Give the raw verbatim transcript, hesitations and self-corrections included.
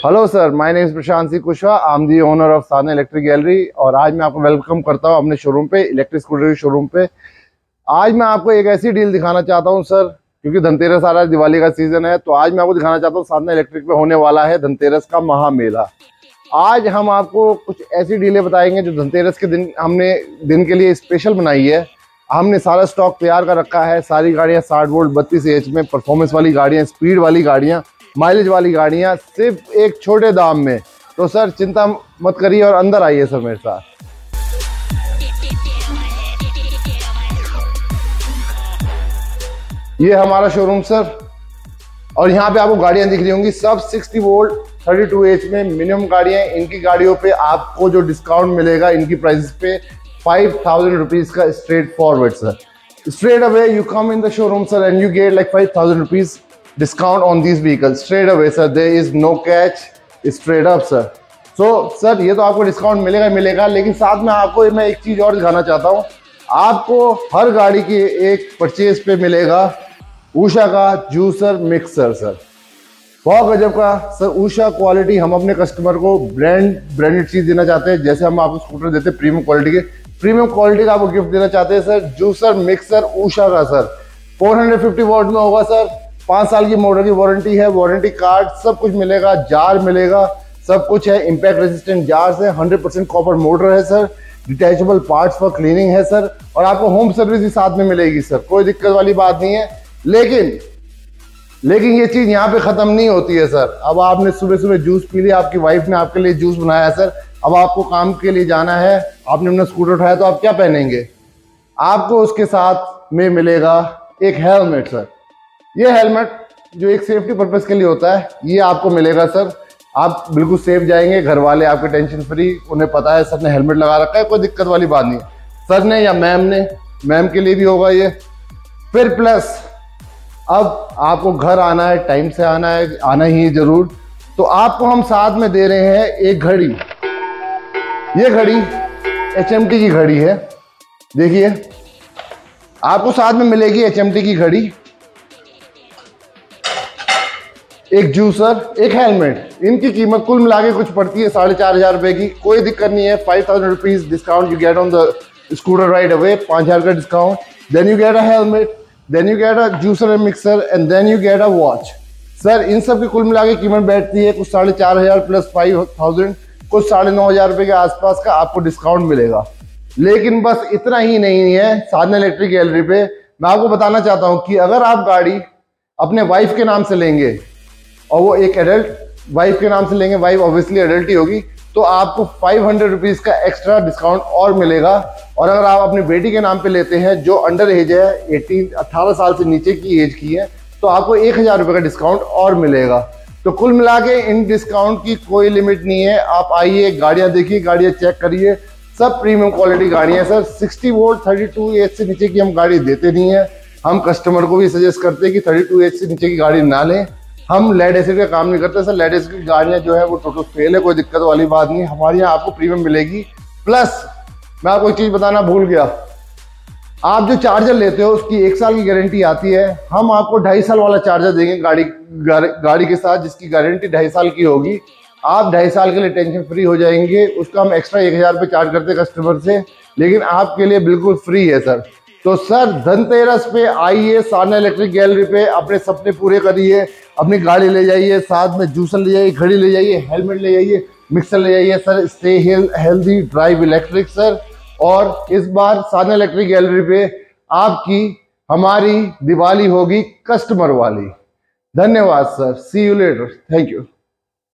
Hello sir, my name is Prashant Singh Kushwaha. I am the owner of Sadhana electric gallery और आज मैं आपको वेलकम करता हूं अपने शोरूम पे, इलेक्ट्रिक स्कूटर के शोरूम पे। आज मैं आपको एक ऐसी डील दिखाना चाहता हूं सर, क्योंकि धनतेरस आ रहा है, दिवाली का सीजन है, तो आज मैं आपको दिखाना चाहता हूं साधना इलेक्ट्रिक पे होने वाला है धनतेरस का महामेला। आज हम आपको कुछ ऐसी डीलें बताएंगे जो धनतेरस के दिन हमने दिन के लिए स्पेशल बनाई है। हमने सारा स्टॉक तैयार कर रखा है। सारी गाड़ियाँ साठ वोल्ट बत्तीस एच में परफॉर्मेंस वाली गाड़ियाँ, स्पीड वाली गाड़ियाँ, माइलेज वाली गाड़ियाँ, सिर्फ एक छोटे दाम में। तो सर चिंता मत करिए और अंदर आइए सर मेरे साथ। ये हमारा शोरूम सर, और यहाँ पे आपको गाड़ियाँ दिख रही होंगी सब साठ वोल्ट बत्तीस एच में मिनिमम गाड़ियाँ। इनकी गाड़ियों पे आपको जो डिस्काउंट मिलेगा इनकी प्राइस पे फाइव थाउजेंड रुपीज का straight forward sir. Straight away you come in the showroom sir and you get like five thousand rupees discount on these vehicles straight away sir. There is no catch, straight up sir. So sir ये तो आपको discount मिलेगा मिलेगा लेकिन साथ में आपको मैं एक चीज और दिखाना चाहता हूँ। आपको हर गाड़ी की एक परचेज पे मिलेगा उषा का जूसर मिक्सर सर। बहुत गजब का सर, उषा क्वालिटी। हम अपने कस्टमर को ब्रांड ब्रांडेड चीज देना चाहते हैं। जैसे हम आपको स्कूटर देते हैं प्रीमियम क्वालिटी के, प्रीमियम क्वालिटी का आपको गिफ्ट देना चाहते हैं सर। जूसर मिक्सर उषा का सर चार सौ पचास वॉट में होगा सर। पाँच साल की मोटर की वारंटी है, वारंटी कार्ड सब कुछ मिलेगा, जार मिलेगा, सब कुछ है। इम्पैक्ट रेजिस्टेंट जार है, हंड्रेड परसेंट कॉपर मोटर है sir. Detachable parts for cleaning है सर, और आपको होम सर्विस भी साथ में मिलेगी सर। कोई दिक्कत वाली बात नहीं है। लेकिन लेकिन ये चीज यहाँ पे खत्म नहीं होती है सर। अब आपने सुबह सुबह जूस पी लिया, आपकी वाइफ ने आपके लिए जूस बनाया है सर। अब आपको काम के लिए जाना है, आपने अपना स्कूटर उठाया तो आप क्या पहनेंगे? आपको उसके साथ में मिलेगा एक हेलमेट सर। ये हेलमेट जो एक सेफ्टी पर्पस के लिए होता है, ये आपको मिलेगा सर। आप बिल्कुल सेफ जाएंगे, घर वाले आपके टेंशन फ्री, उन्हें पता है सर ने हेलमेट लगा रखा है, कोई दिक्कत वाली बात नहीं। सर ने या मैम ने, मैम के लिए भी होगा ये। फिर प्लस अब आपको घर आना है, टाइम से आना है, आना ही जरूर, तो आपको हम साथ में दे रहे हैं एक घड़ी। ये घड़ी एच एम टी की घड़ी है, देखिए आपको साथ में मिलेगी एच एम टी की घड़ी, एक जूसर, एक हेलमेट। इनकी कीमत कुल मिला के कुछ पड़ती है साढ़े चार हजार रुपए की। कोई दिक्कत नहीं है, five thousand rupees discount you get on the scooter ride away, पाँच हजार का discount. Then you get a helmet, then you get a juicer and mixer, and then you get a watch sir. इन सब की कुल मिला के कीमत बैठती है कुछ साढ़े चार हजार प्लस फाइव थाउजेंड, कुछ साढ़े नौ हजार रुपए के आसपास का आपको डिस्काउंट मिलेगा। लेकिन बस इतना ही नहीं है, साधना इलेक्ट्रिक गैलरी पे मैं आपको बताना चाहता हूँ कि अगर आप गाड़ी अपने वाइफ के नाम से लेंगे और वो एक एडल्ट वाइफ के नाम से लेंगे, वाइफ ऑब्वियसली एडल्ट ही होगी, तो आपको फाइव हंड्रेड रुपीज का एक्स्ट्रा डिस्काउंट और मिलेगा। और अगर आप अपनी बेटी के नाम पे लेते हैं जो अंडर एज है, अठारह अठारह साल से नीचे की एज की है, तो आपको एक हजार रुपये का डिस्काउंट और मिलेगा। तो कुल मिला के इन डिस्काउंट की कोई लिमिट नहीं है। आप आइए, गाड़ियाँ देखिए, गाड़ियाँ चेक करिए, सब प्रीमियम क्वालिटी गाड़ियाँ sir. Sixty volt thirty two H से नीचे की हम गाड़ी देते नहीं है। हम कस्टमर को भी सजेस्ट करते हैं कि थर्टी टू एच से नीचे की गाड़ी ना लें। हम लेड एसिड का काम नहीं करते सर। लेड एसिड की गाड़ियाँ जो है वो टोटल फेल है, कोई दिक्कत वाली बात नहीं। हमारे यहाँ आपको प्रीमियम मिलेगी। प्लस मैं आपको एक चीज़ बताना भूल गया, आप जो चार्जर लेते हो उसकी एक साल की गारंटी आती है। हम आपको ढाई साल वाला चार्जर देंगे गाड़ी गाड़ी के साथ, जिसकी गारंटी ढाई साल की होगी। आप ढाई साल के लिए टेंशन फ्री हो जाएंगे। उसका हम एक्स्ट्रा एक हजार रुपये चार्ज करते हैं कस्टमर से, लेकिन आपके लिए बिल्कुल फ्री है सर। तो सर धनतेरस पे आइए साधना इलेक्ट्रिक गैलरी पे, अपने सपने पूरे करिए। अपनी गाड़ी ले जाइए, साथ में जूसर ले जाइए, घड़ी ले जाइए, हेलमेट ले जाइए, मिक्सर ले जाइए sir. Stay healthy, drive electric sir. और इस बार साधना इलेक्ट्रिक गैलरी पे आपकी हमारी दिवाली होगी कस्टमर वाली। धन्यवाद sir, see you later, thank you.